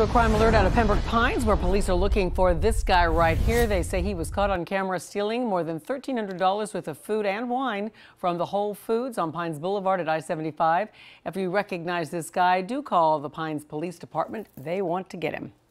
to a crime alert out of Pembroke Pines, where police are looking for this guy right here. They say he was caught on camera stealing more than $1,300 worth of food and wine from the Whole Foods on Pines Boulevard at I-75. If you recognize this guy, do call the Pines Police Department. They want to get him.